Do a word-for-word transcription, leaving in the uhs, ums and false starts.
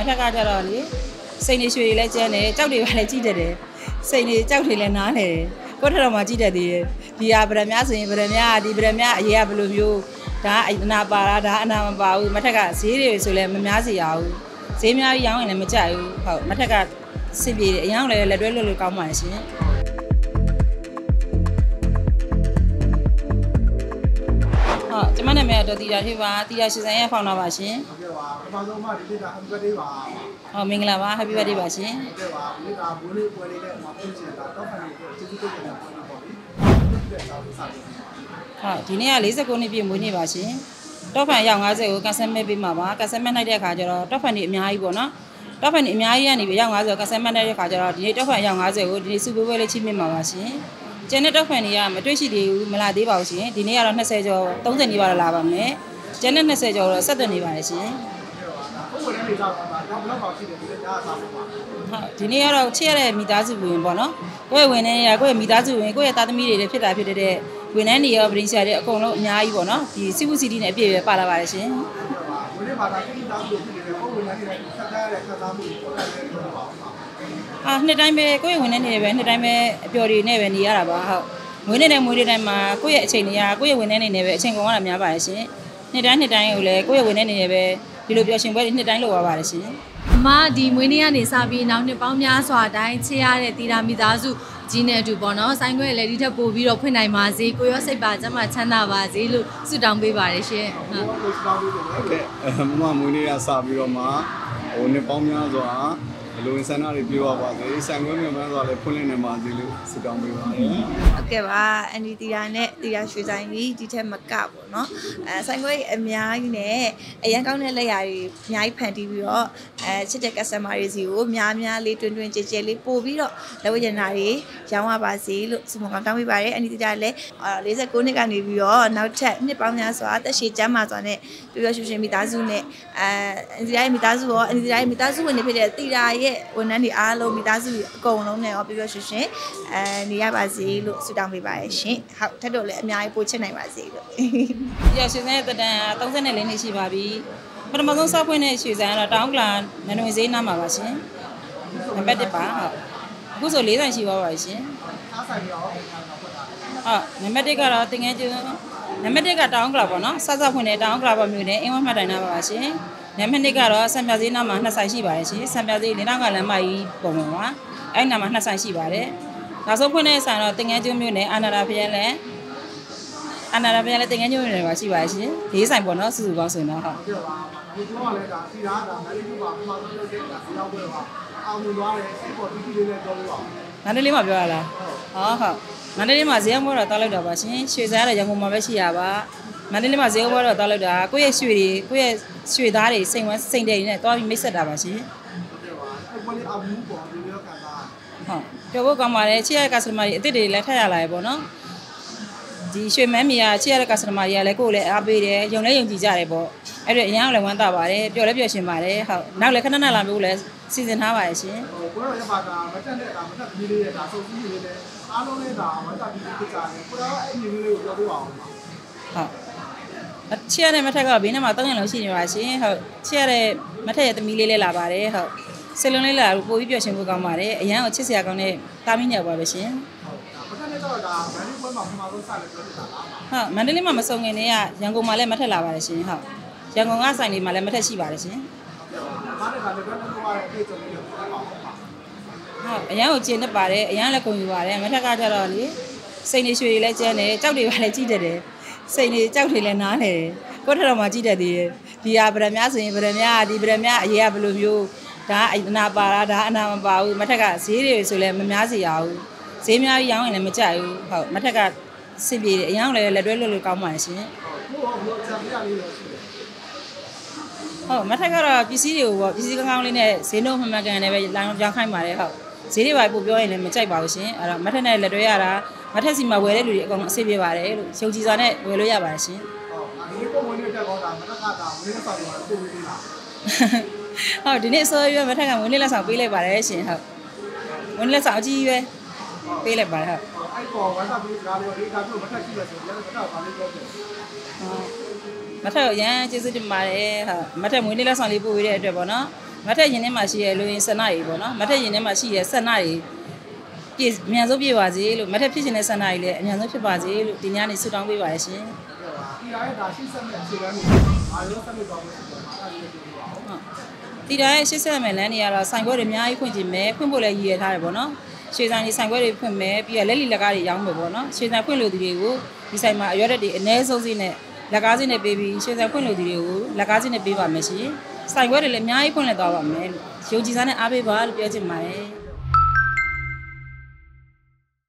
ထက်ကကြတော့လေစိတ်နေရွှေတွေလည်းကျန်းတယ်ကြောက်တွေပါလည်းကြီးတတ်တယ်စိတ်နေကြောက်တွေလည်းနားတယ်ကိုထက်တော်မှကြီးတတ်သေးတယ်ဒီဟာဗရမများဆိုရင်ဗရမများဒီဗရမများအရေးကဘယ်လိုမျိုးဒါအနာပါလားဒါအနာမပါဘူးမထက်ကဈေးတွေဆိုလည်းမများစီရဘူးဈေးများကြီးရောင်းရင်လည်းမကြိုက်ဘူးဟုတ်မထက်ကစစ်ပြေတယ်အရင်ကလည်းလက်တွဲလို့လို့ကောင်းပါရဲ့ရှင်ဟုတ်ကျမနာမည်တော့တီတာဖြစ်ပါတီတာရှင်ဆိုင်ရဲ့ဖောင်နာပါရှင်ဟုတ်ကဲ့ပါပထမဆုံးမှဒီနေ့က Happy Birthday ပါဟုတ်မင်္ဂလာပါ Happy Birthday ပါရှင်ဟုတ်ကဲ့ပါဒီနေ့ကဘိုးလေးပွဲလေးနဲ့မှာပြင်ချင်တာတော့ဖန်လေးကိုကျေးဇူးတင်နေတာပေါ့ပေါ့လေဟုတ်ဒီနေ့က၄၉နှစ်ပြည့်မွေးနေ့ပါရှင်တော့ဖန်ရောက်၅၀ကိုကန်ဆယ်မဲ့ပေးမှာပါကန်ဆယ်မဲ့နိုင်တဲ့အခါကျတော့တော့ဖန်ဒီအများကြီးပေါ့နော်တော့ဖန်ဒီအများကြီးကနေပြီးရောက်၅၀ကန်ဆယ်မဲ့နိုင်တဲ့အခါကျတော့ဒီနေ့တော့ဖန်ရောက်၅၀ကိုဒီနေ့စုပွဲပွဲလေးချိမြင့်မှာပါရှင်ကျန်တဲ့တော့ဖန်တွေကမတွေ့ရှိသေးဘူးမလာသေးပါဘူးရှင်ဒီနေ့ကတော့၂၀ကျော်၃၀နီးပါးလာပါမယ်ကျန်တဲ့၂၀ကျော်တော့ဆက်သွယ်နေပါတယ်ရှင်ဟုတ်ကဲ့ပါတော့ဘယ်လောက်ပါရှိတယ်ဒီနေ့ကြားစားပါဟုတ်ဒီနေ့ကတော့ချစ်ရတဲ့မိသားစုဝင်ပေါ့နော်ကိုယ့်ရဲ့ဝင်နေရကိုယ့်ရဲ့မိသားစုဝင်ကိုယ့်ရဲ့သားသမီးတွေလည်းဖြစ်တာဖြစ်တဲ့ဝန်ထမ်းတွေရောပရင်ဆရာတွေအကုန်လုံးအများကြီးပေါ့နော်ဒီစီဝူစီတီနဲ့အပြည့်ပဲပါလာပါတယ်ရှင်ဝင်နေပါတာတိတိသားစုဖြစ်နေတဲ့ကိုယ်ဝန်ထမ်းတွေဆက်သားရတဲ့ဆက်သားမှုကိုပေါ်တယ်ပြောပါဦးအာနှစ်တိုင်းပဲကိုယ့်ရဲ့ဝန်ထမ်းတွေပဲနှစ်တိုင်းပဲအပျော်တွေနဲ့ပဲနေရတာပါဟုတ်မွေးနေတဲ့မွေးတဲ့တိုင်းမှာကိုယ့်ရဲ့အချိန်တွေကကိုယ့်ရဲ့ဝန်ထမ်းတွေနဲ့ပဲအချိန်ကုန်ရတာများပါတယ်ရှင်နှစ်တိုင်းနှစ်တိုင်းကိုလည်းကိုယ့်ရဲ့ဝန်ထမ်းတွေနဲ့ပဲဒီလိုပျော်ရွှင်ပွဲတွေနှစ်တိုင်းလုပ်ရပါတယ်ရှင်အမဒီမွေးနေ့ကနေစပြီးနောက်နှစ်ပေါင်းများစွာတိုင်းချစ်ရတဲ့တီတာမိသားစုကြီးနဲ့အတူပေါ့နော်ဆိုင်ခွဲလည်းဒီထက်ပိုပြီးတော့ဖွင့်နိုင်ပါစေကိုရောစိတ်ပါကျမချမ်းသာပါစေလို့ဆုတောင်းပေးပါတယ်ရှင်ဟုတ်ကဲ့မမမွေးနေ့ကစပြီးတော့မှဟိုနှစ်ပေါင်းများစွာဘလိုဆန္ဒတွေပြေဝပါစေဆိုင်ခွဲမြန်မှန်းစွာလည်းဖွင့်လင်းနေပါစေလို့ဆုတောင်းပေးပါတယ်ဟုတ်ကဲ့ပါအန်ဒီတီတာနဲ့တီတာရွှေဆိုင်ကြီးဒီထက်မကပေါ့နော်အဲဆိုင်ခွဲအများကြီးနဲ့အရန်ကောင်းတဲ့လက်ရာတွေအများကြီးဖန်တီးပြီးတော့အဲချစ်တဲ့ customer တွေစီကိုများများလေးတွင်တွင်ကြဲကြဲလေးပို့ပြီးတော့လက်ဝဲကျန်တာတွေရောင်းရပါစေလို့ဆုမကောင်းတောင်းပေးပါတယ်အန်ဒီတီတာလည်း၄၉နှစ်ကနေပြီးတော့နောက်ထပ်နှစ်ပေါင်းများစွာတက်ရှိကျမ်းမာစွာနဲ့ပြပြရွှေရွှေမိသားစုနဲ့အဲအန်ဒီတီတာရဲ့မိသားစုရောအန်ဒီတီတာရဲ့မိသားစုဝင်နေဖြစ်တဲ့တီတာရဲ့ဝန်ထမ်းတွေအားလုံးမိသားစုအကုန်လုံးနဲ့ရောပြပြရွှေရွှေအဲနေရပါစေလို့ဆုတောင်းပေးပါရရှင်ဟုတ်ထပ်တော့လည်းအများကြီးပို့ချစ်နိုင်ပါစေလို့ရရှင်တဲ့တန်၃၄နှစ်ရှိပါပြီပထမဆုံးစောက်ဖွင့်တဲ့ရွှေဆိုင်ကတော့တောင်ကလာနန်ဝင်ဈေးနားမှာပါရှင်နံပါတ်၁ပါဟုတ်အခုဆို၄ဆိုင်ရှိပါပါရှင်အားဆိုင်ရောဟုတ်နံပါတ်၁ကတော့တင်ငယ်ကျနံပါတ်၁ကတောင်ကလာပေါ့နော်စစဖွင့်တဲ့တောင်ကလာပေါ်မြို့နယ်အင်းဝမှတ်တိုင်နာပါပါရှင်နံပါတ်၂ကတော့ဆံပြဈေးနားမှာနှစ်ဆိုင်ရှိပါတယ်ရှင်ဆံပြဈေးလင်းနောက်ကလမ်းမကြီးပုံပေါ်မှာအဲ့နားမှာနှစ်ဆိုင်ရှိပါတယ်နောက်ဆုံးဖွင့်တဲ့ဆိုင်တော့တင်ငယ်ကျမြို့နယ်အာနာရာဖျက်လည်းအာနာရာဖျက်လည်းတင်ငယ်ကျမြို့နယ်မှာရှိပါတယ်ရှင်၄ဆိုင်ပေါ့နော်စုစုပေါင်းဆိုရင်တော့ဟုတ်ကဲ့ပါဒီတော့လည်းဒါစီရာဒါမလေးကပါပထမဆုံးလုပ်တဲ့ဒါစီရောက်ပွဲပါအောင်မြင်သွားတယ်စီပေါ်တီတီလေးနဲ့ပြောလို့ပါမန္တလေးမှာပြောရလားဟုတ်ဟုတ်မန္တလေးမှာဈေးအောင်ပွဲတော့တောက်လိုက်တော့ပါရှင်ရွှေစားရရန်ကုန်မှာပဲရှိရပါမန္တလေးမှာဈေးပွဲတော့တောက်လိုက်တာကိုယ့်ရဲ့ရွှေတွေကိုယ့်ရဲ့ရွှေသားတွေစိန်ဝမ်းစိန်တဲ့တွေနဲ့တွားပြီးမိတ်ဆက်တာပါရှင်ဟုတ်ကဲ့ပါအဲ့ပွဲလေးအောင်မှုပေါ့ဒီလိုခံစားဟုတ်ပြောဖို့ကောင်းပါတယ်ချစ်ရတဲ့ customer တွေအစ်စ်တွေလည်းထပ်ရလာရပေါ့နော်ဒီရွှေမန်းမီကချစ်ရတဲ့ customer တွေကလည်းကိုယ်လည်းအားပေးတယ်ယုံလည်းယုံကြည်ကြတယ်ပေါ့အဲ့တော့အရင်ကလည်းဝမ်းသာပါတယ်ပျော်လည်းပျော်ရှင်ပါတယ်ဟုတ်နောက်လည်းခဏခဏလာမျိုးလည်းစီစဉ်ထားပါတယ်ရှင်ကိုတော့ရပါတာမတက်တဲ့ဒါမတက်ပြီးလေးရဲ့ဒါစုံစည်းလေးလည်းအားလုံးလည်းဒါဝမ်းသာပြီးဖြစ်ကြတယ်ကိုတော့အဲ့ဒီမျိုးလေးကိုပြောပြပါအောင်ပါဟုတ်ချစ်ရတဲ့မထက်ကဘေးနားမှာ၃ရက်လုံးရှိနေပါရှင်ဟုတ်ချစ်ရတဲ့မထက်ရဲ့သမီးလေးလည်းလာပါတယ်ဟုတ်စိတ်လုံးလေးလာလို့ပို့ပြီးပျော်ရှင်ဖို့ကောင်းပါတယ်အရန်ကိုချစ်စရာကောင်းတဲ့တာမီးညောက်ပါပဲရှင်မထက်နဲ့တော့ဒါမန္တလေးပွဲမှာပထမဆုံးစလည်းပြောပြတာလားဟုတ်မန္တလေးမှာမစုံခင်တည်းကရန်ကုန်မှာလည်းမထက်လာပါတယ်ရှင်ဟုတ်ရန်ကုန်ကဆိုင်လေးမှာလည်းမထက်ရှိပါတယ်ရှင်ဟုတ်ကဲ့ပါဒါလည်းတော့တော့ရတဲ့အတွေ့အကြုံလေးကိုပြောပါဦးပါဟုတ်အရန်ကိုကျင်းနေပါတယ်အရန်လည်းကုန်ယူပါတယ်မထက်ကကြတော့လေစိတ်နေရွှေတွေလည်းကျန်းတယ်ကြောက်တွေပါလည်းကြီးတတ်တယ်စိတ်နေကြောက်တွေလည်းနားတယ်ကိုထက်တော်မှကြီးတတ်သေးတယ်ဒီဟာဗရမများဆိုရင်ဗရမများဒီဗရမများအရေးကဘယ်လိုမျိုးဒါအနာပါလားဒါအနာမပါဘူးမထက်ကဈေးတွေဆိုလည်းမများစီရဘူးဈေးများကြီးရောင်းရင်လည်းမကြိုက်ဘူးဟုတ်မထက်ကစစ်ပြေတယ်အရင်ကလည်းလက်တွဲလို့လို့ကောင်းပါရှင်ဟုတ်မထက်ကတော့ပစ္စည်းတွေကိုပေါ့ပစ္စည်းကောင်းကောင်းလေးနဲ့ဈေးနှုန်းမှန်မှန်ကန်နဲ့ပဲလောင်းပြောင်းခိုင်းပါတယ်ဟုတ်ဈေးတွေပါပို့ပြောရင်လည်းမကြိုက်ပါဘူးရှင်အဲ့တော့မထက်နဲ့လက်တွဲရတာမထက်စီမှာဝယ်တဲ့လူတွေအကုန်လုံးအဆင်ပြေပါတယ်လို့ယုံကြည်စွာနဲ့ဝယ်လို့ရပါတယ်ရှင်ဟုတ်ဒီပုံဝင်နေတဲ့ကောင်ဒါမထက်ကဒါဝင်နေဆောင်တော့ပို့ပေးလားဟုတ်ဒီနေ့အစောရမထက်ကဝင်နေလက်ဆောင်ပေးလိုက်ပါတယ်ရှင်ဟုတ်ဝင်လက်ဆောင်အကြီးပဲပေးလိုက်ပါတယ်ဟုတ်အဲ့ပေါ်ဝါစာပေးကြတယ်ဒီကားတို့မထက်ကြည့်ရဆိုလည်းမထက်ကဘာလေးပြောတယ်ဟုတ်မထက်ရန်ကျေးဇူးတင်ပါတယ်ဟုတ်မထက်ဝင်နေလက်ဆောင်လေးပို့ပေးတဲ့အတွက်ပေါ့နော်မထက်ရင်ထဲမှာရှိရလူရင်ဆန္ဒကြီးပေါ့နော်မထက်ရင်ထဲမှာရှိရဆန္ဒကြီးပြည့်အများဆုံးပြည့်ပါစေလို့မထက်ဖြစ်နေတဲ့ဆန္ဒကြီးလည်းအများဆုံးဖြစ်ပါစေလို့ဒီညနေဆုတောင်းပေးပါရရှင်တီရာရဲ့ဒါရှေ့ဆက်မဲ့အခြေခံကိုအားလုံးဆက်လို့ပါဖို့တီရာရဲ့ရှေ့ဆက်မဲ့လမ်းတွေကတော့ဆိုင်ခွဲတွေအများကြီးဖွင့်ကြည့်မယ်ဖွင့်ဖို့လည်းရည်ရထားတယ်ပေါ့နော်ရွှေဆိုင်တွေဆိုင်ခွဲတွေဖွင့်မယ်ပြီးတော့လက်လီလက်ကားတွေရောင်းမယ်ပေါ့နော်ရွှေဆိုင်ဖွင့်လို့သူတွေကိုဒီဆိုင်မှာအရွက်တွေအနည်းဆုံးစီးနဲ့လက်ကားစီးနဲ့ပေးပြီးရွှေဆိုင်ဖွင့်လို့သူတွေကိုလက်ကားစီးနဲ့ပေးပါမယ်ရှင်ဆိုင်ခွဲတွေလည်းအများကြီးဖွင့်လက်သွားပါမယ်ယုံကြည်စားနဲ့အားပေးပါလို့ပြောချင်ပါတယ်